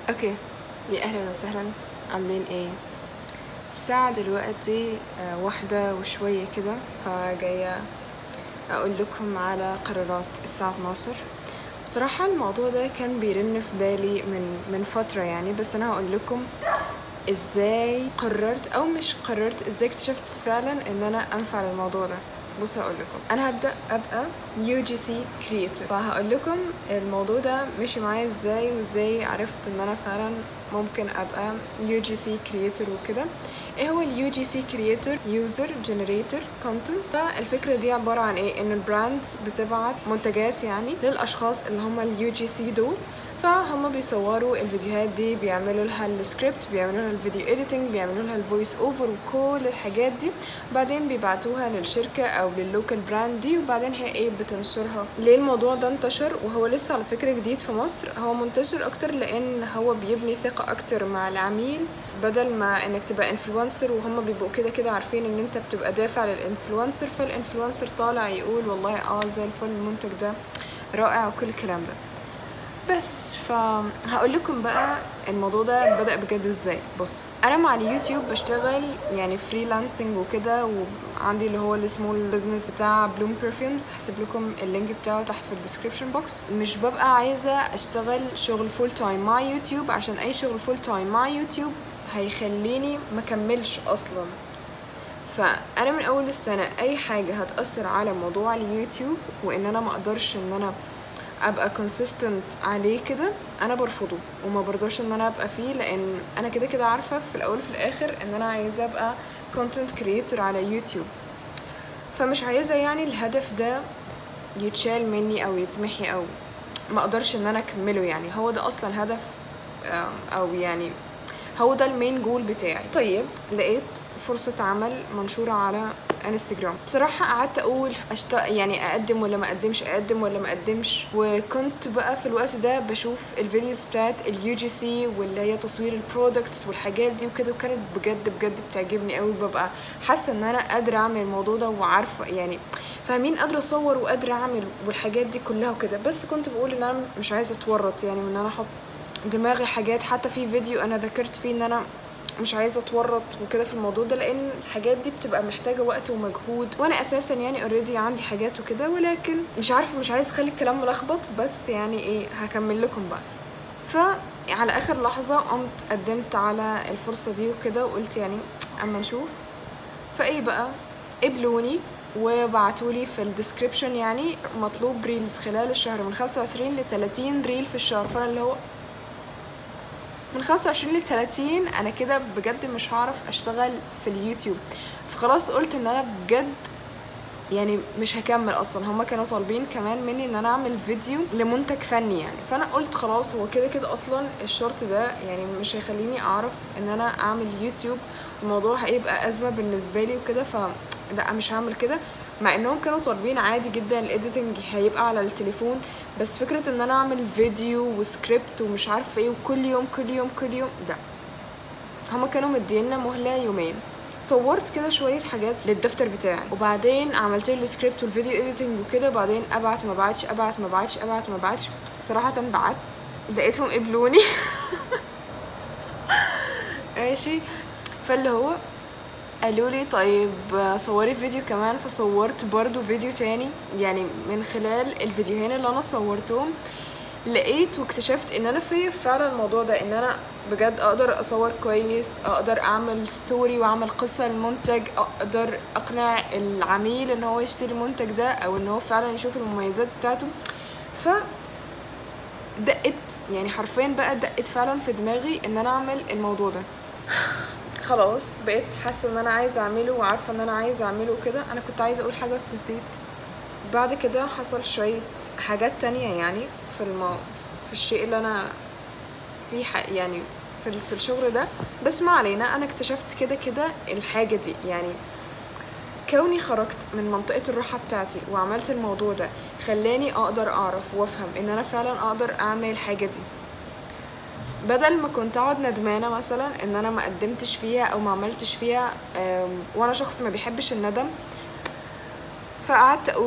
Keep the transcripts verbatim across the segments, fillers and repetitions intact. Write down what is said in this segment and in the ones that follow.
اوكي، يا اهلا وسهلا، عاملين ايه؟ الساعة دلوقتي آه، واحدة وشوية كده، فجاية اقول لكم على قرارات الساعة اتناشر. بصراحة الموضوع ده كان بيرن في بالي من من فترة يعني، بس انا هقول لكم ازاي قررت او مش قررت، ازاي اكتشفت فعلا ان انا انفع للموضوع ده. بصوا هقول لكم، انا هبدا ابقى يو جي سي كرييتور، فهقول لكم الموضوع ده مشي معايا ازاي، وازاي عرفت ان انا فعلا ممكن ابقى يو جي سي كرييتور وكده. ايه هو اليو جي سي كرييتور؟ يوزر جنريتور كونتنت. الفكره دي عباره عن ايه؟ ان البراند بتبعت منتجات يعني للاشخاص اللي هم اليو جي سي دول، فهم بيصوروا الفيديوهات دي، بيعملوا لها السكريبت، بيعملوا لها الفيديو اديتنج، بيعملوا لها الفويس اوفر وكل الحاجات دي، بعدين بيبعتوها للشركه او لللوكال براند دي، وبعدين هي ايه بتنشرها. ليه الموضوع ده انتشر وهو لسه على فكره جديد في مصر؟ هو منتشر اكتر لان هو بيبني ثقه اكتر مع العميل، بدل ما انك تبقى انفلونسر وهم بيبقوا كده كده عارفين ان انت بتبقى دافع للانفلونسر، فالانفلونسر طالع يقول والله اه زي الفل المنتج ده رائع وكل الكلام ده. بس فهقول لكم بقى الموضوع ده بدأ بجد ازاي. بص، انا مع اليوتيوب بشتغل يعني فريلانسنج وكده، وعندي اللي هو السمول بزنس بتاع بلوم برفيومز، هسيب لكم اللينك بتاعه تحت في الديسكريبشن بوكس. مش ببقى عايزه اشتغل شغل فول تايم مع يوتيوب، عشان اي شغل فول تايم مع يوتيوب هيخليني مكملش اصلا. فانا من اول السنه اي حاجه هتاثر على موضوع اليوتيوب وان انا ما اقدرش ان انا ابقى consistent عليه كده، انا برفضه وما برضاش ان انا ابقى فيه، لان انا كده كده عارفه في الاول في الاخر ان انا عايزه ابقى content creator على يوتيوب، فمش عايزه يعني الهدف ده يتشال مني او يتمحي او ما اقدرش ان انا اكمله. يعني هو ده اصلا هدف، او يعني هو ده المين جول بتاعي. طيب لقيت فرصة عمل منشورة على انستجرام، بصراحة قعدت اقول أشت... يعني اقدم ولا ما اقدمش، اقدم ولا ما اقدمش. وكنت بقى في الوقت ده بشوف الفيديوز بتاعت اليو جي سي واللي هي تصوير البرودكتس والحاجات دي وكده، وكانت بجد بجد بتعجبني قوي، ببقى حاسة ان انا قادرة اعمل الموضوع ده وعارفة يعني فاهمين، قادرة اصور وقادرة اعمل والحاجات دي كلها وكده. بس كنت بقول ان انا مش عايزة اتورط يعني، ان انا احط دماغي حاجات. حتى في فيديو انا ذكرت فيه ان انا مش عايزه اتورط وكده في الموضوع ده، لان الحاجات دي بتبقى محتاجه وقت ومجهود، وانا اساسا يعني اوريدي عندي حاجات وكده، ولكن مش عارفه، مش عايزه اخلي الكلام ملخبط، بس يعني ايه هكمل لكم بقى. فعلى اخر لحظه قمت قدمت على الفرصه دي وكده، وقلت يعني اما نشوف. فايه بقى قبلوني وبعتولي في الديسكريبشن يعني مطلوب ريلز خلال الشهر من خمسة وعشرين ل ثلاثين ريل في الشهر. فانا اللي هو من خمسة وعشرين ل ثلاثين انا كده بجد مش هعرف اشتغل في اليوتيوب. فخلاص قلت ان انا بجد يعني مش هكمل اصلا. هما كانوا طالبين كمان مني ان انا اعمل فيديو لمنتج فني يعني، فانا قلت خلاص هو كده كده اصلا الشرط ده يعني مش هيخليني اعرف ان انا اعمل يوتيوب، الموضوع هيبقى ازمه بالنسبه لي وكده، فلا مش هعمل كده. مع انهم كانوا طالبين عادي جدا الايديتنج هيبقى على التليفون، بس فكره ان انا اعمل فيديو وسكريبت ومش عارفه ايه وكل يوم كل يوم كل يوم لا. هما كانوا مدينا مهله يومين، صورت كده شويه حاجات للدفتر بتاعي، وبعدين عملت له السكريبت والفيديو اديتنج وكده، بعدين ابعت ما بعتش ابعت ما بعتش ابعت ما بعتش. صراحه بعت، لقيتهم قبلوني ماشي. فاللي هو قالوا لي طيب صوري فيديو كمان، فصورت برضو فيديو تاني. يعني من خلال الفيديوهين اللي انا صورتهم لقيت واكتشفت ان انا فيا فعلا الموضوع ده، ان انا بجد اقدر اصور كويس، اقدر اعمل ستوري واعمل قصة للمنتج، اقدر اقنع العميل ان هو يشتري المنتج ده او ان هو فعلا يشوف المميزات بتاعته. ف دقت يعني حرفيا بقى دقت فعلا في دماغي ان انا اعمل الموضوع ده. خلاص بقيت حاسه ان انا عايزه اعمله وعارفه ان انا عايزه اعمله كده. انا كنت عايزه اقول حاجه بس نسيت. بعد كده حصل شويه حاجات تانية يعني في المو... في الشيء اللي انا فيه ح... يعني في في الشغل ده، بس ما علينا. انا اكتشفت كده كده الحاجه دي، يعني كوني خرجت من منطقه الراحه بتاعتي وعملت الموضوع ده خلاني اقدر اعرف وافهم ان انا فعلا اقدر اعمل الحاجه دي، بدل ما كنت اقعد ندمانه مثلا ان انا ما قدمتش فيها او ما عملتش فيها، وانا شخص ما بيحبش الندم. فقعدت اقول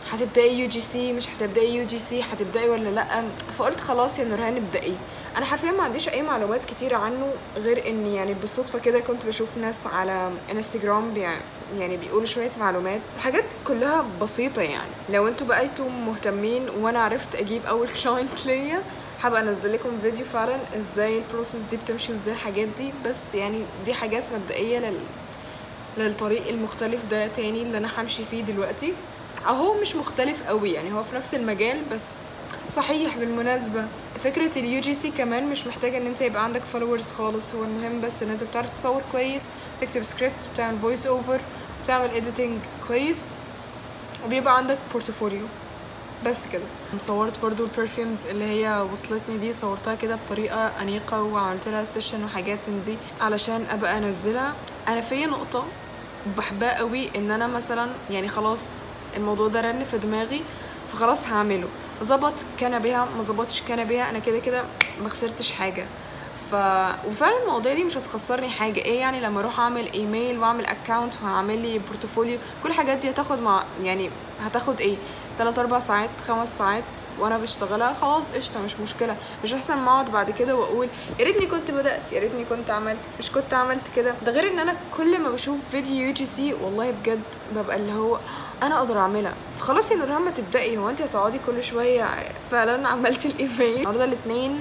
هتبداي يو جي سي مش هتبداي يو جي سي هتبداي ولا لا. فقلت خلاص يا نورهان ابدأي. انا حرفيا ما عنديش اي معلومات كتيره عنه غير ان يعني بالصدفه كده كنت بشوف ناس على انستجرام بي يعني بيقولوا شويه معلومات وحاجات كلها بسيطه. يعني لو انتوا بقيتوا مهتمين وانا عرفت اجيب اول كلاينت ليا حابه انزل لكم فيديو فعلا ازاي البروسيس دي بتمشي وازاي الحاجات دي. بس يعني دي حاجات مبدئيه لل للطريق المختلف ده تاني اللي انا همشي فيه دلوقتي. اهو مش مختلف قوي يعني هو في نفس المجال. بس صحيح بالمناسبة فكرة اليو جي سي كمان مش محتاجة ان انت يبقى عندك فولورز خالص. هو المهم بس ان انت بتعرف تصور كويس، تكتب سكريبت، بتعمل فويس اوفر، بتعمل اديتنج كويس، وبيبقى عندك بورتفوليو. بس كده. صورت برضو البرفيومز اللي هي وصلتني دي، صورتها كده بطريقة أنيقة وعملت لها سيشن وحاجات من دي علشان ابقى انزلها. انا في نقطة بحبها قوي ان انا مثلا يعني خلاص الموضوع ده رن في دماغي فخلاص هعمله. ظبط كان بيها ما ظبطش كان بيها، انا كده كده ما خسرتش حاجه. ف وفعلا المواضيع دي مش هتخسرني حاجه. ايه يعني لما اروح اعمل ايميل واعمل اكاونت وهعمل لي بورتفوليو، كل الحاجات دي هتاخد مع يعني هتاخد ايه تلات اربع ساعات خمس ساعات وانا بشتغلها. خلاص قشطه مش مشكله. مش احسن ما اقعد بعد كده واقول يا ريتني كنت بدات، يا ريتني كنت عملت، مش كنت عملت كده. ده غير ان انا كل ما بشوف فيديو يو جي سي والله بجد ببقى اللي هو انا اقدر اعملها. فخلاص يا نورهان ما تبداي. هو انت هتقعدي كل شويه؟ فعلا عملت الايميل النهارده الاثنين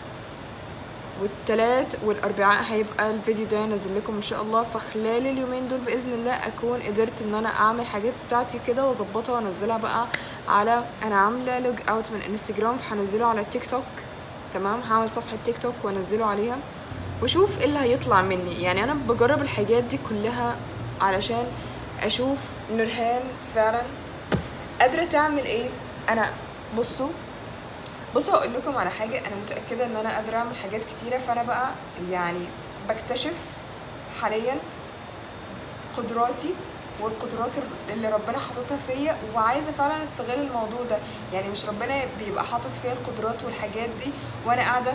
والتلات والاربعاء هيبقى الفيديو ده نازل لكم ان شاء الله. فخلال اليومين دول باذن الله اكون قدرت ان انا اعمل حاجات بتاعتي كده واظبطها وانزلها بقى على انا عامله لوج اوت من انستجرام فهنزله على التيك توك. تمام، هعمل صفحه تيك توك وانزله عليها واشوف ايه اللي هيطلع مني. يعني انا بجرب الحاجات دي كلها علشان اشوف نورهان فعلا قادره تعمل ايه. انا بصوا بصوا هقول لكم على حاجه، انا متاكده ان انا قادره اعمل حاجات كتيره. فانا بقى يعني بكتشف حاليا قدراتي والقدرات اللي ربنا حاططها فيا وعايزه فعلا استغل الموضوع ده. يعني مش ربنا بيبقى حاطط فيا القدرات والحاجات دي وانا قاعده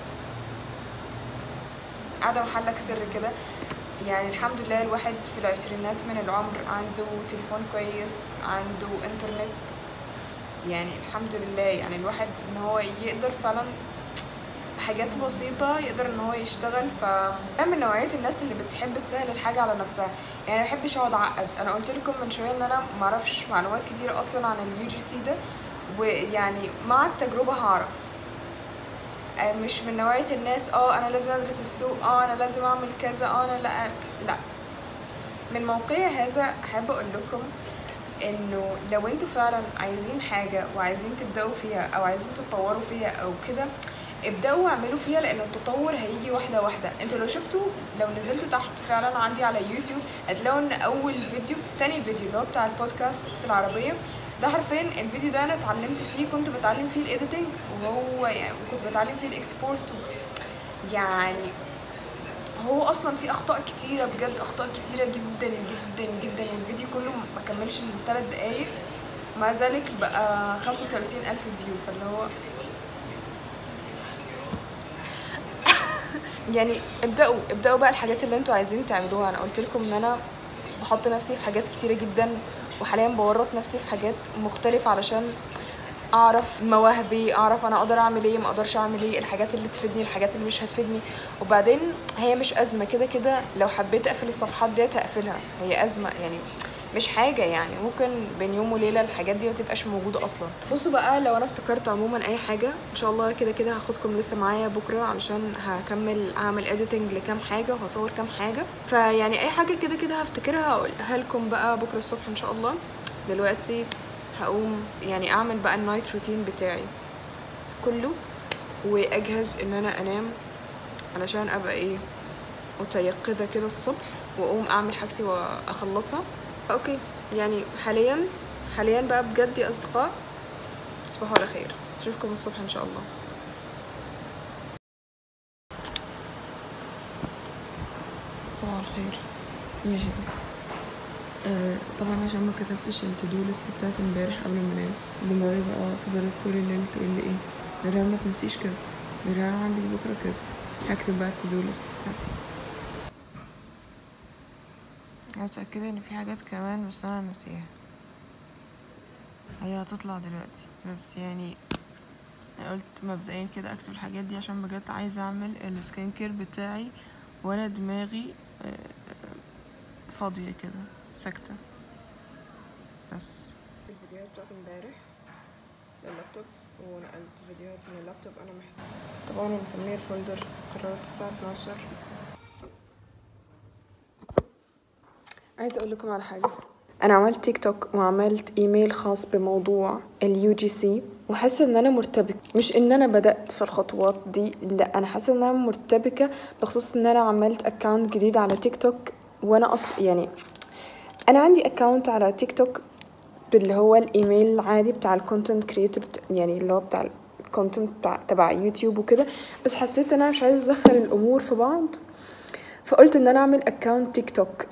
قاعده محلك سر كده. يعني الحمد لله الواحد في العشرينات من العمر عنده تليفون كويس، عنده انترنت، يعني الحمد لله. يعني الواحد ان هو يقدر فعلا حاجات بسيطة يقدر ان هو يشتغل. ف انا من نوعية الناس اللي بتحب تسهل الحاجة على نفسها. يعني ما بحبش اقعد اعقد. انا قلت لكم من شوية ان انا معرفش معلومات كتير اصلا عن اليو جي سي ده، ويعني مع التجربة هعرف. مش من نوعية الناس اه انا لازم ادرس السوق، اه انا لازم اعمل كذا، اه انا لا لا. من موقعي هذا احب اقول لكم انه لو انتوا فعلا عايزين حاجة وعايزين تبدأوا فيها او عايزين تتطوروا فيها او كده، ابدأوا واعملوا فيها لان التطور هيجي واحدة واحدة. انتوا لو شفتوا لو نزلتوا تحت فعلا عندي على يوتيوب هتلاقوا ان اول فيديو تاني فيديو اللي هو بتاع البودكاست العربية ده حرفيا الفيديو ده انا اتعلمت فيه، كنت بتعلم فيه الايديتنج وهو يعني كنت بتعلم فيه الاكسبورت. يعني هو اصلا في اخطاء كتيره بجد، اخطاء كتيره جدا جدا جدا. والفيديو كله ما كملش ثلاث دقايق مع ذلك بقى خمسة وثلاثين الف فيو. فاللي هو يعني ابداوا ابداوا بقى الحاجات اللي انتوا عايزين تعملوها. انا قلت لكم ان انا بحط نفسي في حاجات كتيره جدا وحاليا بورط نفسي في حاجات مختلفه علشان اعرف مواهبي، اعرف انا اقدر اعمل ايه ما اقدرش اعمل ايه، الحاجات اللي تفيدني الحاجات اللي مش هتفيدني. وبعدين هي مش ازمه كده كده لو حبيت اقفل الصفحات ديت هقفلها. هي ازمه يعني مش حاجه، يعني ممكن بين يوم وليله الحاجات دي ما تبقاش موجوده اصلا. بصوا بقى لو انا افتكرت عموما اي حاجه ان شاء الله كده كده هاخدكم لسه معايا بكره علشان هكمل اعمل اديتنج لكام حاجه وهصور كام حاجه. فيعني اي حاجه كده كده هفتكرها هقولها لكم بقى بكره الصبح ان شاء الله. دلوقتي هقوم يعني اعمل بقى النايت روتين بتاعي كله واجهز ان انا انام علشان ابقى ايه متيقظه كده الصبح واقوم اعمل حاجتي واخلصها. اوكي يعني حاليا حاليا بقى بجد يا اصدقاء تصبحوا على خير، اشوفكم الصبح ان شاء الله. صباح الخير يا هبه. آه طبعا عشان ما كتبتش التودو ليست بتاعت امبارح قبل ما انام دماغي بقى فضلت طول الليل تقول لي ايه نورهان ما تنسيش كذا، نورهان عندك بكره كذا. هكتب بقى التودو ليست بتاعتي. انا متاكده ان في حاجات كمان بس انا ناسيها. هي هتطلع دلوقتي، بس يعني انا قلت مبدئيا كده اكتب الحاجات دي عشان بجد عايزه اعمل السكين كير بتاعي وانا دماغي فاضيه كده ساكته. بس الفيديوهات بتاعت امبارح لللابتوب، ونقلت فيديوهات من اللابتوب انا محتاجه. طبعا انا مسميه الفولدر قررت الساعه اتناشر. عايزه اقول لكم على حاجه، انا عملت تيك توك وعملت ايميل خاص بموضوع اليو جي سي، وحاسه ان انا مرتبكه. مش ان انا بدات في الخطوات دي، لا، انا حاسه ان انا مرتبكه بخصوص ان انا عملت اكاونت جديد على تيك توك. وانا اصلا يعني انا عندي اكاونت على تيك توك اللي هو الايميل العادي بتاع الكونتنت كريتور، يعني اللي هو بتاع الكونتنت بتاع تبع يوتيوب وكده، بس حسيت ان انا مش عايزه ادخل الامور في بعض، فقلت ان انا اعمل اكاونت تيك توك.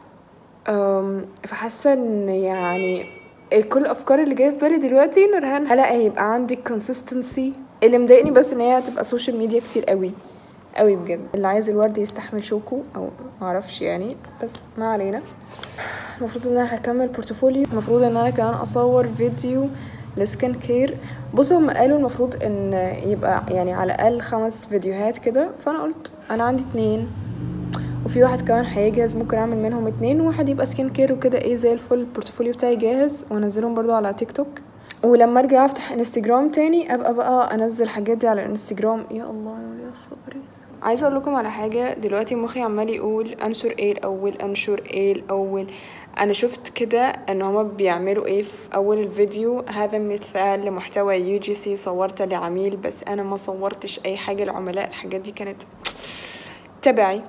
فحاسه ان يعني كل الافكار اللي جايه في بالي دلوقتي نورهان هلا هيبقى عندي consistency. اللي مضايقني بس ان هي هتبقى سوشيال ميديا كتير قوي قوي بجد. اللي عايز الورد يستحمل شوكه او معرفش يعني، بس ما علينا. المفروض ان انا هكمل بورتفوليو، المفروض ان انا كمان اصور فيديو لسكين كير. بصوا هم قالوا المفروض ان يبقى يعني على الاقل خمس فيديوهات كده، فانا قلت انا عندي اتنين وفي واحد كمان هيجهز، ممكن اعمل منهم اتنين، وواحد يبقى سكين كير وكده ايه زي الفل. البورتفوليو بتاعي جاهز وانزلهم برضو على تيك توك، ولما ارجع افتح انستجرام تاني ابقى بقى انزل حاجات دي على الانستجرام. يا الله يا ولي الصبرين. عايزه اقول لكم على حاجه دلوقتي، مخي عمال يقول انشر ايه الاول انشر ايه الاول. انا شفت كده ان هما بيعملوا ايه في اول الفيديو، هذا مثال لمحتوى يو جي سي صورته لعميل، بس انا ما صورتش اي حاجه لعملاء، الحاجات دي كانت تبعي.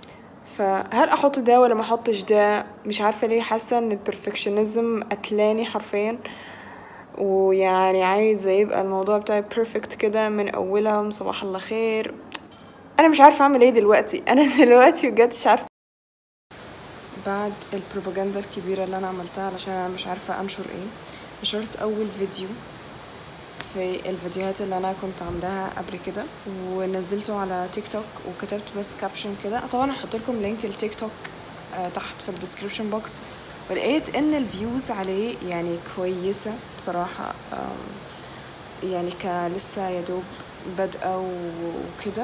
فهل احط ده ولا ما احطش ده؟ مش عارفه ليه حاسه ان البرفكشنزم اتلاني حرفيا، ويعني عايزه يبقى الموضوع بتاعي بيرفكت كده من اولها. صباح الله خير، انا مش عارفه اعمل ايه دلوقتي. انا دلوقتي بجد مش عارفه بعد البروباجندا الكبيره اللي انا عملتها علشان انا مش عارفه انشر ايه. نشرت اول فيديو في الفيديوهات اللي انا كنت عاملاها قبل كده ونزلته على تيك توك، وكتبت بس كابشن كده. طبعا هحط لكم لينك التيك توك آه تحت في الديسكريبشن بوكس. ولقيت ان الفيوز عليه يعني كويسه بصراحه، يعني كلسه يدوب بادئه وكده،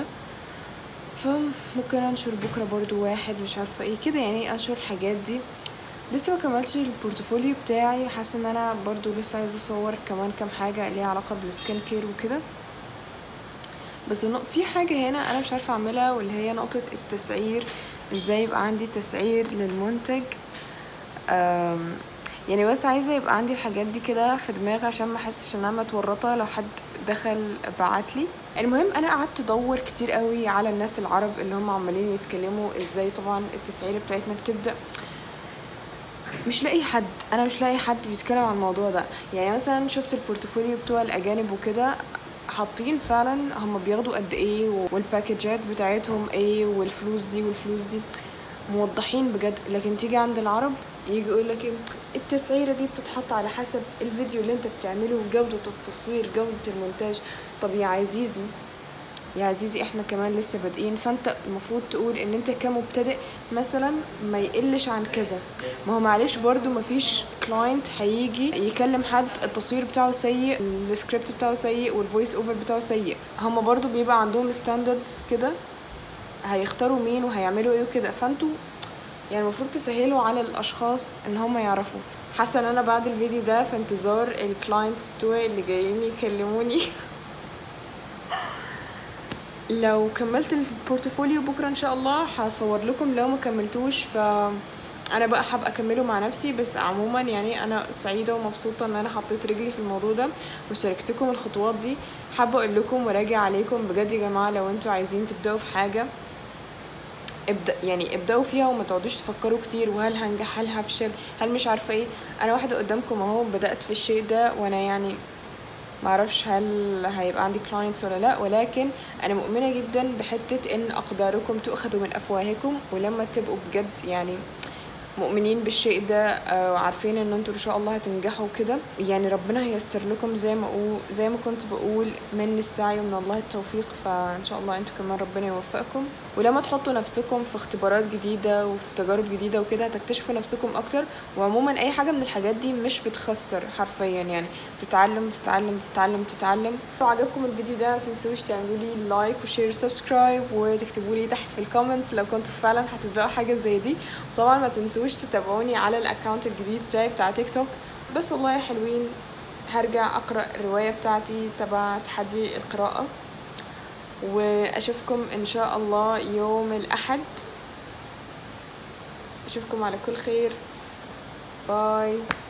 فممكن انشر بكره برضو واحد مش عارفه ايه كده، يعني انشر الحاجات دي. لسه ما كملتش البورتفوليو بتاعي، حاسه ان انا برضو لسه عايزه اصور كمان كام حاجه ليها علاقه بالسكين كير وكده. بس في حاجه هنا انا مش عارفه اعملها، واللي هي نقطه التسعير. ازاي يبقى عندي تسعير للمنتج؟ يعني بس عايزه يبقى عندي الحاجات دي كده في دماغي عشان ما احسش ان انا متورطه لو حد دخل بعتلي. المهم انا قعدت ادور كتير قوي على الناس العرب اللي هم عمالين يتكلموا ازاي طبعا التسعير بتاعتنا بتبدا. مش لاقي حد، انا مش لاقي حد بيتكلم عن الموضوع ده. يعني مثلا شفت البورتفوليو بتوع الاجانب وكده، حاطين فعلا هم بياخدوا قد ايه والباكجات بتاعتهم ايه والفلوس دي والفلوس دي موضحين بجد. لكن تيجي عند العرب يجي يقول لك التسعيره دي بتتحط على حسب الفيديو اللي انت بتعمله، جوده التصوير، جوده المونتاج. طب يا عزيزي يا عزيزي احنا كمان لسه بادئين، فانت المفروض تقول ان انت كمبتدئ مثلا ما يقلش عن كذا. ما هو معلش برضو ما فيش كلاينت هيجي يكلم حد التصوير بتاعه سيء، السكريبت بتاعه سيء، والفويس اوفر بتاعه سيء. هم برضو بيبقى عندهم ستاندردز كده، هيختاروا مين وهيعملوا ايه وكده. فانتوا يعني المفروض تسهلوا على الاشخاص ان هم يعرفوا. حاسه ان انا بعد الفيديو ده في انتظار الكلاينتس بتوعي اللي جايين يكلموني. لو كملت البورتفوليو بكره ان شاء الله هصور لكم، لو ما كملتوش ف انا بقى هبقى اكمله مع نفسي. بس عموما يعني انا سعيده ومبسوطه ان انا حطيت رجلي في الموضوع ده وشاركتكم الخطوات دي. حابه اقول لكم وراجع عليكم بجد يا جماعه، لو انتوا عايزين تبداوا في حاجه ابدا، يعني ابداوا فيها وما تقعدوش تفكروا كتير وهل هنجح هل هفشل هل مش عارفه ايه. انا واحده قدامكم اهو بدات في الشيء ده، وانا يعني معرفش هل هيبقى عندي كلاينتس ولا لا، ولكن انا مؤمنه جدا بحته ان اقداركم تؤخذ من افواهكم. ولما تبقوا بجد يعني مؤمنين بالشيء ده وعارفين ان انتوا ان شاء الله هتنجحوا كده. يعني ربنا هيسر لكم زي ما أقول زي ما كنت بقول من السعي ومن الله التوفيق، فان شاء الله انتوا كمان ربنا يوفقكم. ولما تحطوا نفسكم في اختبارات جديده وفي تجارب جديده وكده هتكتشفوا نفسكم اكتر. وعموما اي حاجه من الحاجات دي مش بتخسر حرفيا، يعني بتتعلم تتعلم تتعلم تتعلم. لو عجبكم الفيديو ده ما تنسوش تعملوا لي لايك وشير وسبسكرايب وتكتبوا لي تحت في الكومنتس لو كنتوا فعلا هتبداوا حاجه زي دي. وطبعا ما تنسوش تتابعوني على الاكونت الجديد بتاعي بتاع تيك توك. بس والله يا حلوين هرجع اقرا الروايه بتاعتي تبع تحدي القراءه، واشوفكم ان شاء الله يوم الاحد. اشوفكم على كل خير. باي.